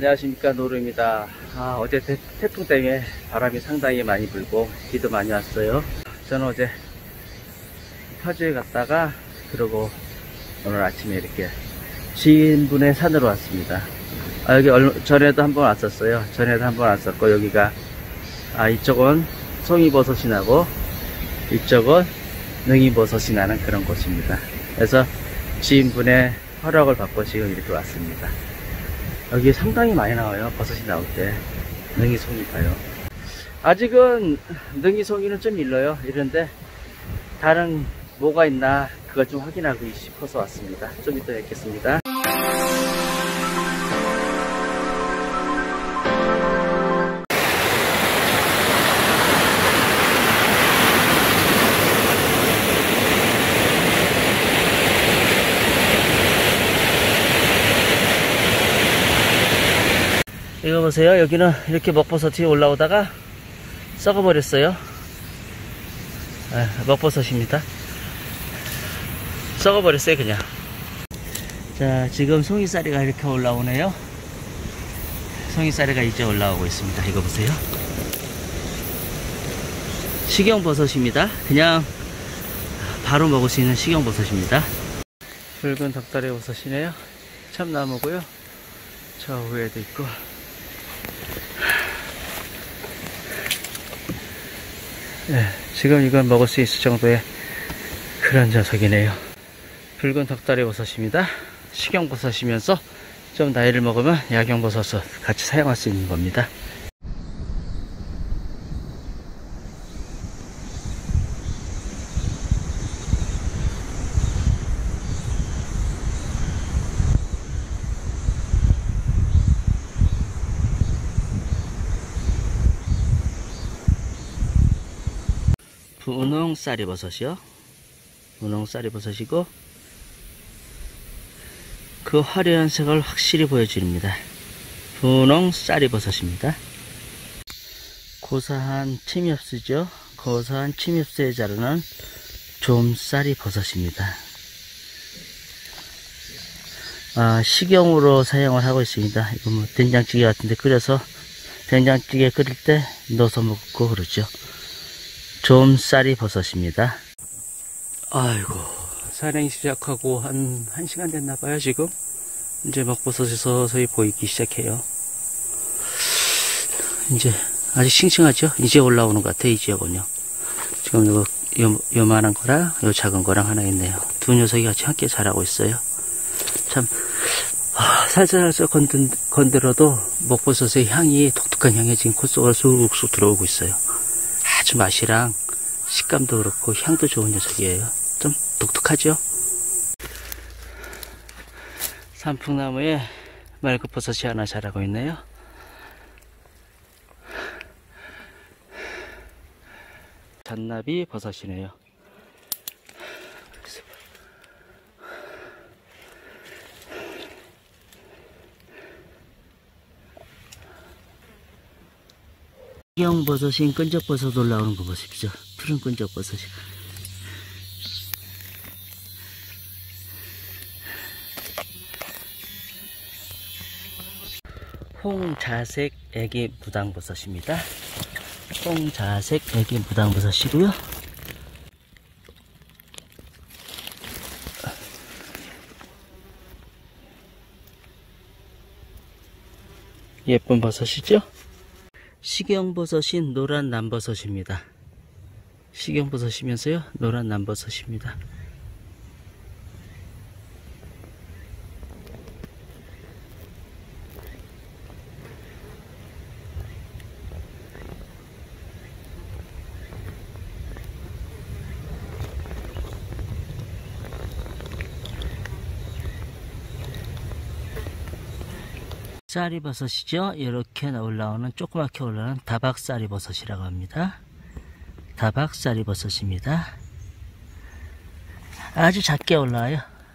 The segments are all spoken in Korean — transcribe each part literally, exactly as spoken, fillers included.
안녕하십니까, 노루입니다. 아, 어제 태, 태풍 때문에 바람이 상당히 많이 불고 비도 많이 왔어요. 저는 어제 파주에 갔다가 그러고 오늘 아침에 이렇게 지인분의 산으로 왔습니다. 아, 여기 얼, 전에도 한번 왔었어요. 전에도 한번 왔었고, 여기가 아, 이쪽은 송이버섯이 나고 이쪽은 능이버섯이 나는 그런 곳입니다. 그래서 지인분의 허락을 받고 지금 이렇게 왔습니다. 여기 상당히 많이 나와요. 버섯이 나올 때. 능이송이 봐요. 아직은 능이송이는 좀 일러요. 이런데 다른 뭐가 있나 그걸 좀 확인하고 싶어서 왔습니다. 좀 이따 뵙겠습니다. 이거 보세요. 여기는 이렇게 먹버섯이 올라오다가 썩어버렸어요. 아, 먹버섯입니다. 썩어버렸어요, 그냥. 자, 지금 송이쌀이가 이렇게 올라오네요. 송이쌀이가 이제 올라오고 있습니다. 이거 보세요. 식용버섯입니다. 그냥 바로 먹을 수 있는 식용버섯입니다. 붉은 덕다리 버섯이네요. 참나무고요. 저 위에도 있고. 네, 지금 이건 먹을 수 있을 정도의 그런 녀석이네요. 붉은 덕다리 버섯입니다. 식용버섯이면서 좀 나이를 먹으면 약용버섯을 같이 사용할 수 있는 겁니다. 분홍쌀이 버섯이요. 분홍쌀이 버섯이고 그 화려한 색을 확실히 보여줍니다. 분홍쌀이 버섯입니다. 고사한 침엽수죠. 고사한 침엽수에 자르는 좀쌀이 버섯입니다. 아, 식용으로 사용을 하고 있습니다. 이거 뭐 된장찌개 같은데 끓여서 된장찌개 끓일 때 넣어서 먹고 그러죠. 좀쌀이 버섯입니다. 아이고, 산행 시작하고 한, 한 시간 됐나봐요, 지금. 이제 먹버섯이 서서히 보이기 시작해요. 이제, 아직 싱싱하죠? 이제 올라오는 것 같아요, 이 지역은요. 지금 이거, 요, 요만한 거랑, 요 작은 거랑 하나 있네요. 두 녀석이 같이 함께 자라고 있어요. 참, 아, 살살살살 건드, 건드려도 먹버섯의 향이, 독특한 향이 지금 콧 속으로 쑥쑥 들어오고 있어요. 아주 맛이랑 식감도 그렇고 향도 좋은 녀석이에요. 좀 독특하죠? 산풍나무에 말급버섯이 하나 자라고 있네요. 잔나비 버섯이네요. 식용버섯인 끈적버섯 올라오는 거 보십시오. 푸른 끈적버섯이. 홍자색 애기 무당버섯입니다. 홍자색 애기 무당버섯이고요. 예쁜 버섯이죠? 식용버섯인 노란 남버섯입니다. 식용버섯이면서요, 노란 남버섯입니다. 쌀이버섯이죠. 이렇게 올라오는 조그맣게 올라오는 다박쌀이버섯이라고 합니다. 다박쌀이버섯입니다. 아주 작게 올라와요.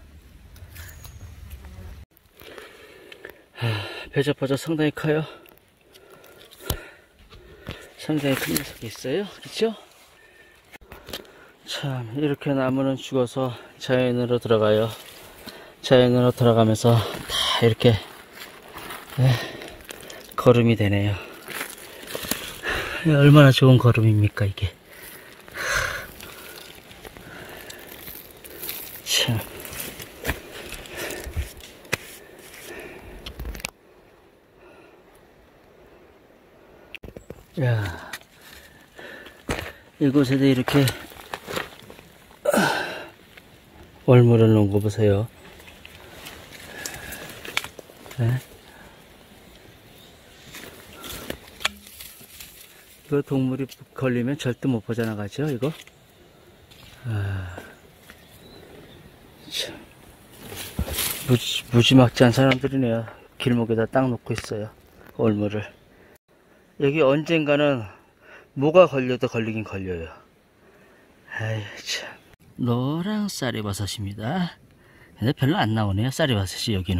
배접버섯 상당히 커요. 상당히 큰 녀석이 있어요. 그쵸? 참, 이렇게 나무는 죽어서 자연으로 들어가요. 자연으로 들어가면서 다 이렇게 네, 걸음이 되네요. 얼마나 좋은 걸음입니까 이게. 참. 야, 이곳에도 이렇게 얼물을 놓은 거 보세요. 네? 이거 동물이 걸리면 절대 못 퍼져나가죠, 이거? 아, 참. 무지, 무지막지한 사람들이네요. 길목에다 딱 놓고 있어요, 얼물을. 여기 언젠가는 뭐가 걸려도 걸리긴 걸려요. 아이 참. 노랑 쌀이버섯입니다. 근데 별로 안 나오네요, 쌀이버섯이 여기는.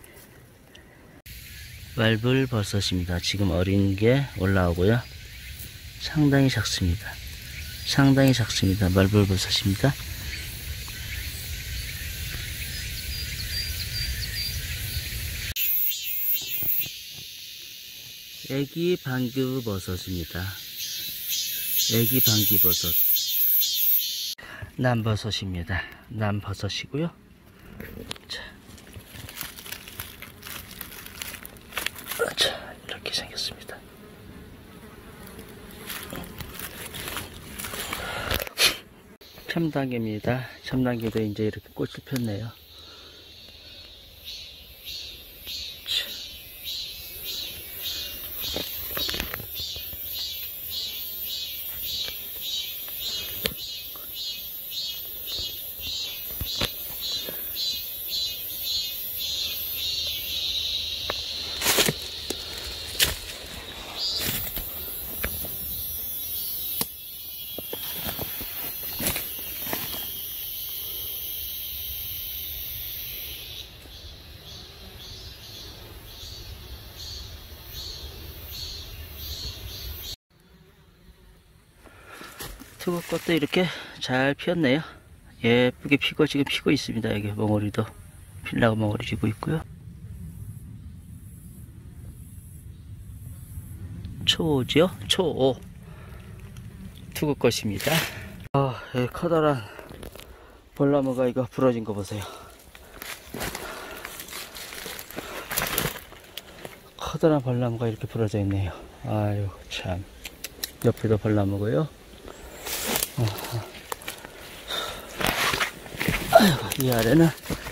말불버섯입니다. 지금 어린 게 올라오고요. 상당히 작습니다. 상당히 작습니다. 말불버섯입니다. 애기 방귀버섯입니다. 애기 방귀버섯. 남버섯입니다. 남버섯이고요. 자. 자, 이렇게 생겼습니다. 참당개입니다. 참당개도 이제 이렇게 꽃을 폈네요. 투구꽃도 이렇게 잘 피었네요. 예쁘게 피고 지금 피고 있습니다. 여기 멍어리도 필라고 멍어리 지고 있고요. 초오지요? 초오 투구꽃입니다. 아, 예, 커다란 벌나무가 이거 부러진 거 보세요. 커다란 벌나무가 이렇게 부러져 있네요. 아유 참. 옆에도 벌나무고요. 아이고, 이 아래는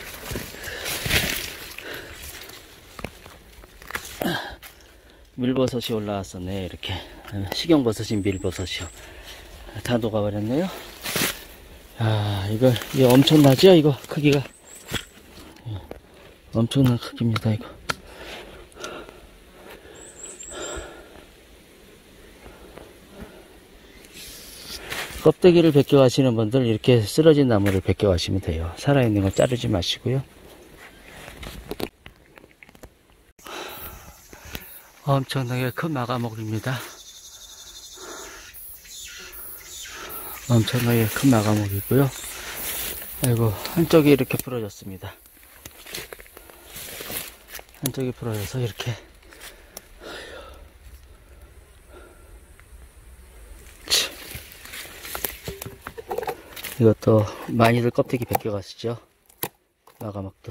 밀버섯이 올라왔었네. 이렇게 식용버섯인 밀버섯이요. 다 녹아버렸네요. 아, 이거 이거 엄청나죠? 이거 크기가 엄청난 크기입니다. 이거. 껍데기를 벗겨 가시는 분들 이렇게 쓰러진 나무를 벗겨 가시면 돼요. 살아있는 건 자르지 마시고요. 엄청나게 큰 마가목입니다. 엄청나게 큰 마가목이고요. 아이고, 한쪽이 이렇게 부러졌습니다. 한쪽이 부러져서 이렇게. 이것도 많이들 껍데기 벗겨 가시죠. 마가막도.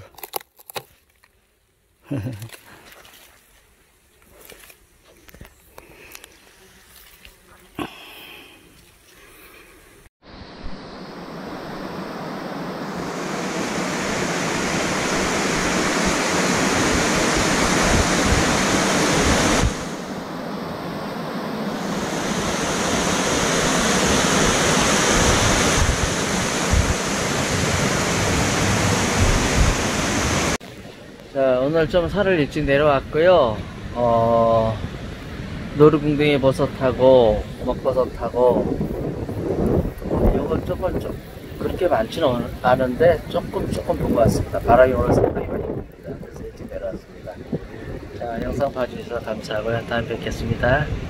자, 오늘 좀 산을 일찍 내려왔고요. 어, 노루궁뎅이 버섯하고 먹버섯하고 요건 조금 좀 그렇게 많지는 않은데 조금 조금 본 것 같습니다. 바람이 오늘 상당히 많이 붑니다. 그래서 일찍 내려왔습니다. 자, 영상 봐주셔서 감사하고요. 다음에 뵙겠습니다.